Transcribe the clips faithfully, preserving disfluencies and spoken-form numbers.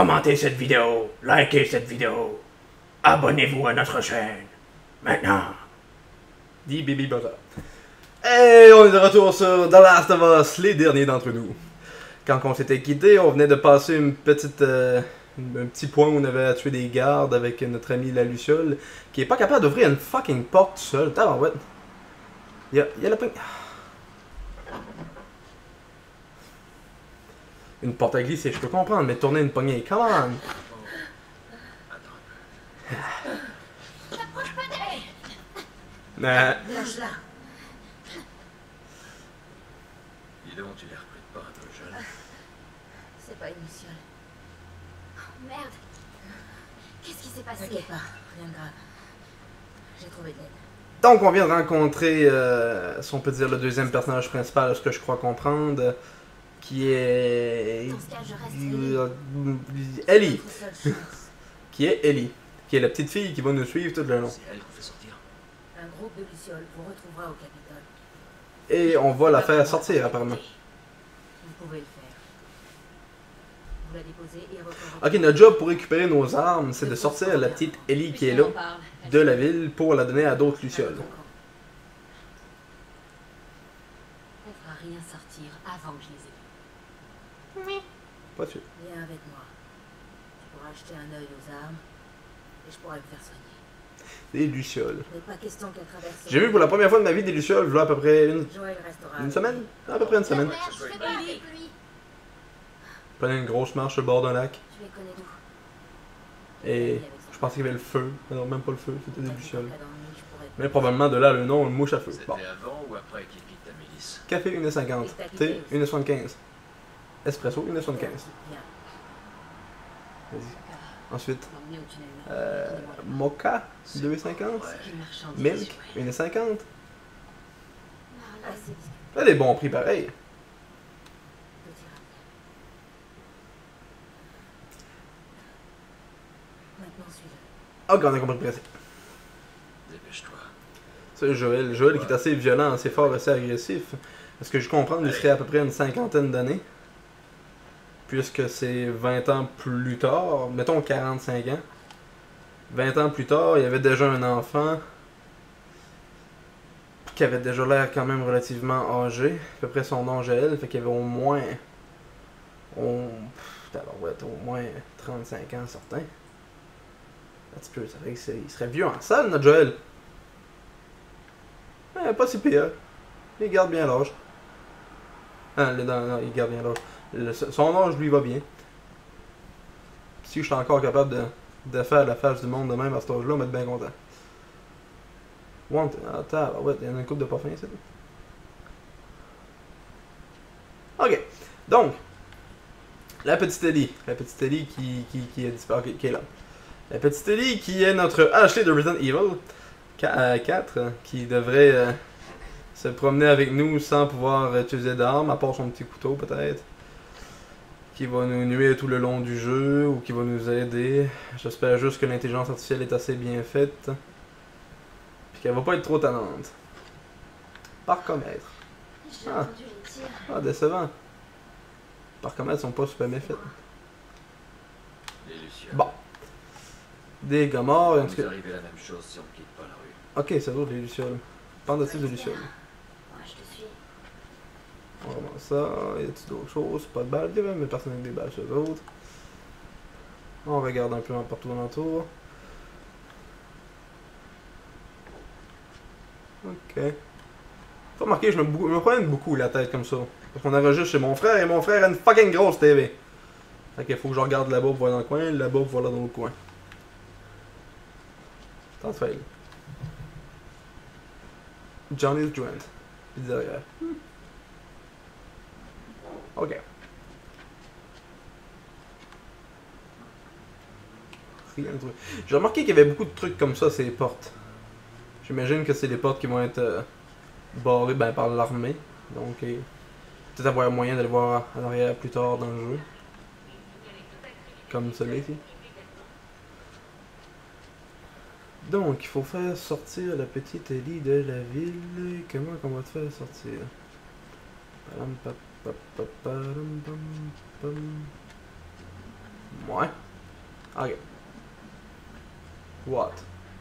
commentez cette vidéo, likez cette vidéo, abonnez-vous à notre chaîne. Maintenant. Dit Bibi Buzzer. Et on est de retour sur The Last of Us, les derniers d'entre nous. Quand on s'était quitté, on venait de passer une petite, euh, un petit point où on avait à tuer des gardes avec notre ami la Luciole, qui est pas capable d'ouvrir une fucking porte seule. Tabarouette. Il y a, il y a la poignée. Une porte à glisser, je peux comprendre, mais tourner une poignée, come on! T'approches pas d'elle. Nah. Lâche-la. Dis donc, tu les recrutes pas un peu jeune. C'est pas initial. Oh, merde. Qu'est-ce qui s'est passé? T'inquiète pas, rien de grave. J'ai trouvé de l'aide. Donc on vient de rencontrer, euh, si on peut dire, le deuxième personnage principal, ce que je crois comprendre, qui est... Dans ce cas, je reste Ellie. Notre seule chance. Qui est Ellie. Qui est la petite fille qui va nous suivre tout le long. C'est elle qu'on fait sortir. Un groupe de lucioles vous retrouvera au Capitole. Et on va la faire sortir apparemment. Vous pouvez le faire. Vous la déposez et reprendrez. Ok, notre job pour récupérer nos armes, c'est de sortir la petite Ellie qui est là, de la ville, pour la donner à d'autres lucioles. On fera rien sortir avant que je les ai. Pas sûr. Viens avec moi. Tu pourras acheter un œil aux armes et je pourrai me faire soigner. Des lucioles. Il n'est pas question qu'elle traverse. J'ai vu pour la première fois de ma vie des lucioles, voilà à peu près une, Joël restera. une semaine? À peu près une semaine. Merde, je fais pas avec lui. Prenez une grosse marche sur le bord d'un lac. Je les connais tous. Et je pensais qu'il y avait le feu. Mais non, même pas le feu, c'était des lucioles. Dans la nuit, je pourrais- Mais probablement de là le nom, le mouche à feu. C'était Bon. avant ou après qu'il quitte ta milice? Café une cinquante. Thé une soixante-quinze. Espresso une soixante-quinze. Bien. Vas-y. Ensuite, L'emmener au tunnel. euh, mocha deux cinquante. C'est une marchandise. Milk une cinquante. Ah, c'est discret. Là, des bons prix pareil. Petit rappel. Maintenant, suis-le. Ok, on a compris le principe. Dépêche-toi. C'est Joël. Joël qui est assez violent, assez fort, assez agressif. Est-ce que je comprends, il serait à peu près une cinquantaine d'années. Puisque c'est vingt ans plus tard, mettons quarante-cinq ans. vingt ans plus tard, il y avait déjà un enfant qui avait déjà l'air quand même relativement âgé, à peu près son âge à elle, fait qu'il y avait au moins on, pff, ouais, au moins trente-cinq ans certains. Un petit peu, ça fait qu'il serait vieux en salle, notre Joël. Ouais, pas si pire. Il garde bien l'âge. Ah, le, non, non, il garde bien l'âge. Le- son âge lui va bien. Si je suis encore capable de, de faire la face du monde de même à cet âge-là, on va être bien content. Want, attends, ouais, il y en a une coupe de pas fin ici. Ok, donc, la petite Ellie. La petite Ellie qui, qui, qui, est, disparu, qui, qui est là. La petite Ellie qui est notre Ashley de Resident Evil quatre, qui devrait euh, se promener avec nous sans pouvoir utiliser d'armes, à part son petit couteau peut-être. Qui va nous nuire tout le long du jeu, ou qui va nous aider. J'espère juste que l'intelligence artificielle est assez bien faite. Puis qu'elle va pas être trop tannante. Parcomètre. J'ai Ah. entendu les tirs. Ah, décevant. Parcomètres sont pas super bien faits. Les Lucioles. Bon. Des gars morts, Il en va tout nous cas. arriver la même chose si on ne quitte pas la rue. Ok, c'est d'autres les lucioles. Pendatif de lucioles. Moi, je te suis. On remonte ça. Y a-t-il d'autres choses? Pas de balles, mais personne avec des balles chez eux autres. On regarde un peu en partout alentour. Ok. Faut remarquer, je me, bou- je me promène beaucoup la tête comme ça. Parce qu'on enregistre chez mon frère et mon frère a une fucking grosse T V. Fait qu'il faut que je regarde là-bas pour voir dans le coin, là-bas pour voir là dans le coin. Tant de fail. Johnny's Joint. Puis derrière. Ok. Rien de truc. J'ai remarqué qu'il y avait beaucoup de trucs comme ça, ces portes. J'imagine que c'est des portes qui vont être euh, barrées ben, par l'armée. Donc, euh, peut-être avoir moyen de le voir en arrière plus tard dans le jeu. Comme celui-ci. Donc, il faut faire sortir la petite Ellie de la ville. Comment qu'on va te faire sortir? Palam, pap, pap, pap, param, pam, pam. Ouais. Ok. What?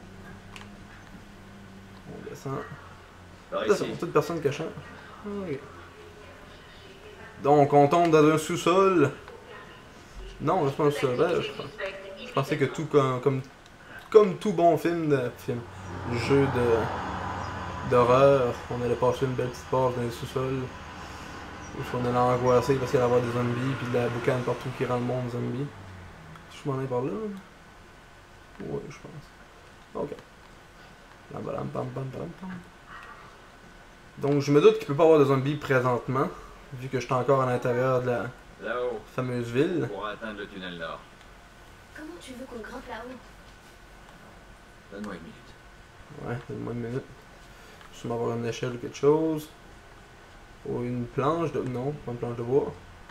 On descend. Par Là, c'est ici. pour toute personne qui change. Ok. Donc, on tombe dans un sous-sol. Non, c'est pas un sous-sol. Ben, je, pense- je pensais que tout comme, comme, comme tout bon film de film, jeu de d'horreur, on allait passer une belle petite passe dans le sous-sol. Ou si on allait angoisser parce qu'il allait y avoir des zombies, puis de la boucane partout qui rend le monde zombie. Je m'en ai par là. Oui, je pense. Ok. Bam, bam, bam, bam, bam, bam. Donc, je me doute qu'il peut pas y avoir de zombies présentement, vu que je suis encore à l'intérieur de la Là-haut, fameuse ville. pour atteindre le tunnel nord. Comment tu veux qu'on grimpe là-haut? Donne-moi une minute. Ouais, donne-moi une minute. Je vais avoir une échelle ou quelque chose. Ou une planche de... Non, pas une planche de bois.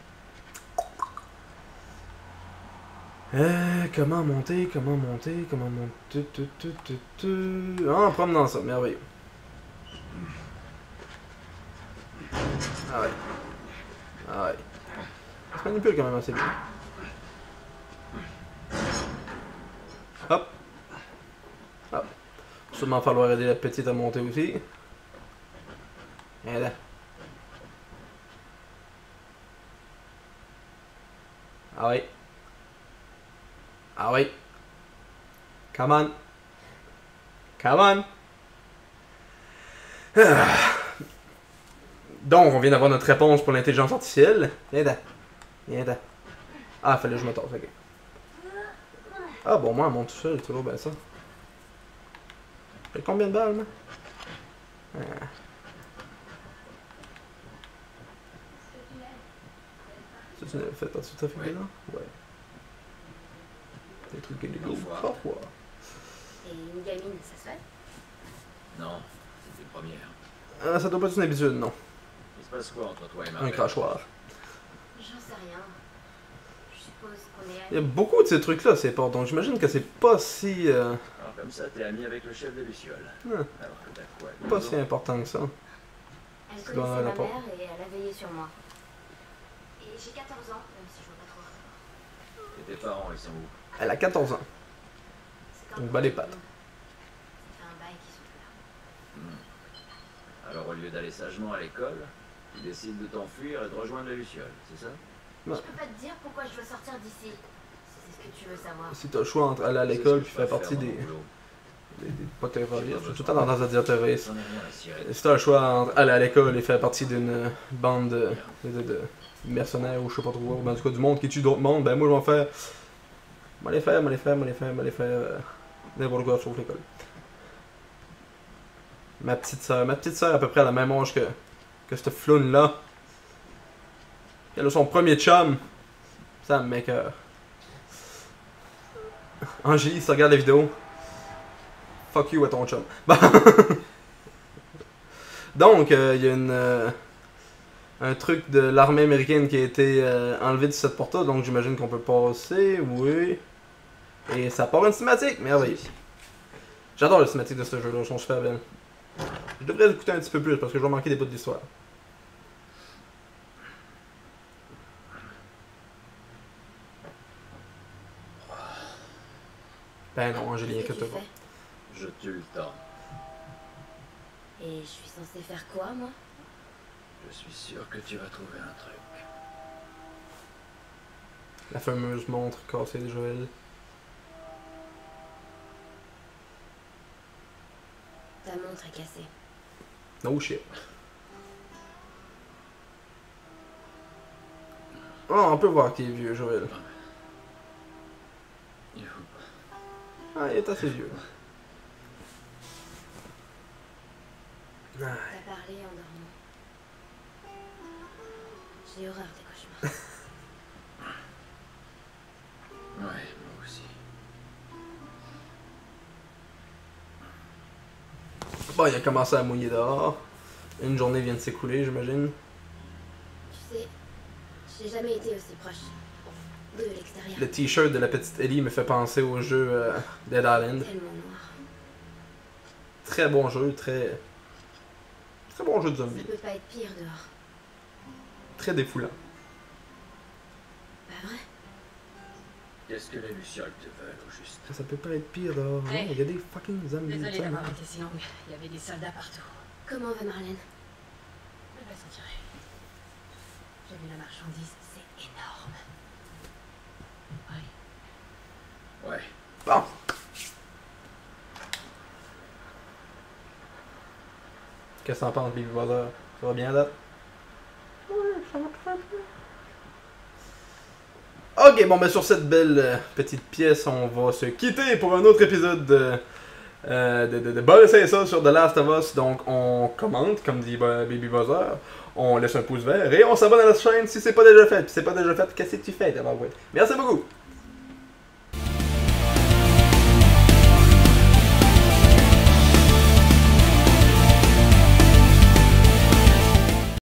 Euh, comment monter, comment monter, comment monter... Tu, tu, tu, tu. Ah, en promenant ça, merveilleux. Ah ouais. Ah ouais. Ça se manipule quand même assez bien. Hop. Hop. Sûrement falloir aider la petite à monter aussi. Et là. Ah ouais. Ah ouais. Come on. Come on. Ah. Donc, on vient d'avoir notre réponse pour l'intelligence artificielle. Viens là. Viens là. Ah, fallait que je me torse, ok. Ah bon, moi, elle monte tout seul, toujours bien ça. J'ai combien de balles, moi? Ah. Ça, tu l'avais fait partie de ta figure, là? Ouais. Des trucs illégaux. Parfois. Et une gamine, ça se fait? Non, c'est une première. Ah, ça doit pas être une habitude, non. Il se passe quoi entre toi et Un Marvel? crachoir. J'en sais rien. Je suppose qu'on est Il y a amis. beaucoup de ces trucs-là, c'est pas. Donc j'imagine que c'est pas si. Euh, Alors comme ça, t'es ami avec le chef de Luciole. Ah. Alors que t'as quoi? deux pas ans si important que ça. Elle Tu dois en connaissait ma avoir mère et elle a veillé sur moi. Et j'ai quatorze ans, même si je vois pas trop. Et tes parents, ils sont où? Elle a quatorze ans. C'est quand Donc, bas les pattes. Ça fait un bail qu'ils sont plus là. Hmm. Alors au lieu d'aller sagement à l'école, tu décides de t'enfuir et de rejoindre la Luciole, c'est ça? Je peux pas te dire pourquoi je veux sortir d'ici. Si c'est ce que tu veux savoir. Si t'as le choix entre aller à l'école puis faire partie des. des, des pas terroristes. J'ai tout le temps tendance à dire terroristes. J'en ai rien à cirer. Si t'as le choix entre aller à l'école et faire partie d'une euh, bande de, de, de, de mercenaires ou je sais pas trop quoi, ou ben, en tout cas du monde qui tue d'autres mondes, ben moi je vais en faire. Moi les faire, moi les faire, moi les faire, moi les faire. Euh, N'importe quoi sauf l'école. Ma petite soeur, ma petite soeur à peu près à la même âge que, que cette floune là. Elle a son premier chum. Ça me m'écoeure. Angélie, si tu regardes la vidéo, fuck you à ton chum. Donc, il euh, y a une, euh, un truc de l'armée américaine qui a été euh, enlevé de cette porte-là, donc j'imagine qu'on peut passer, oui. Et ça part une cinématique, merveilleux. J'adore les cinématiques de ce jeu-là, elles sont super belles. Je devrais écouter un petit peu plus parce que je vais manquer des bouts d'histoire. Ben non, Angélie, Qu'est-ce que inquiète tu pas. fais? Je tue le temps. Et je suis censée faire quoi, moi? Je suis sûr que tu vas trouver un truc. La fameuse montre cassée de Joël. Ta montre est cassée. No shit. Oh, on peut voir qu'il est vieux, Joël. Il faut Ah, il est assez vieux. T'as parlé en dormant. J'ai horreur des cauchemars. Ouais, moi aussi. Bon, il a commencé à mouiller dehors. Une journée vient de s'écouler, j'imagine. Tu sais, j'ai jamais été aussi proche de l'extérieur. Le t-shirt de la petite Ellie me fait penser au jeu euh, Dead Island. Tellement noir. Très bon jeu, très... Très bon jeu de Ça zombie. peut pas être pire dehors. Très défoulant. Pas vrai? Qu'est-ce que les lucioles te veulent, au juste? Ça peut pas être pire dehors. Non, Hey. il y a des fucking zombies. Désolée ça, d'avoir non. été si longue. Il y avait des soldats partout. Comment va Marlène? Elle va s'en tirer. J'ai vu la marchandise, c'est énorme. Oui. Ouais. Bon. Qu'est-ce que t'en penses, Baby Brother? Ça va bien, date? Ouais, ça va très bien. Ok, bon, ben sur cette belle euh, petite pièce, on va se quitter pour un autre épisode de, euh, de, de, de Bon Essai et ça sur The Last of Us. Donc, on commente, comme dit euh, Baby Buzzer, on laisse un pouce vert et on s'abonne à notre chaîne si c'est pas déjà fait. Puis si c'est pas déjà fait, qu'est-ce que tu fais, d'abord? Merci beaucoup!